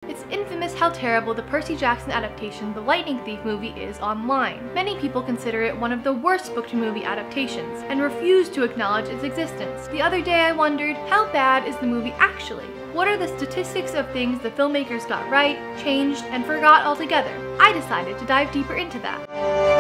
It's infamous how terrible the Percy Jackson adaptation The Lightning Thief movie is online. Many people consider it one of the worst book-to-movie adaptations, and refuse to acknowledge its existence. The other day I wondered, how bad is the movie actually? What are the statistics of things the filmmakers got right, changed, and forgot altogether? I decided to dive deeper into that.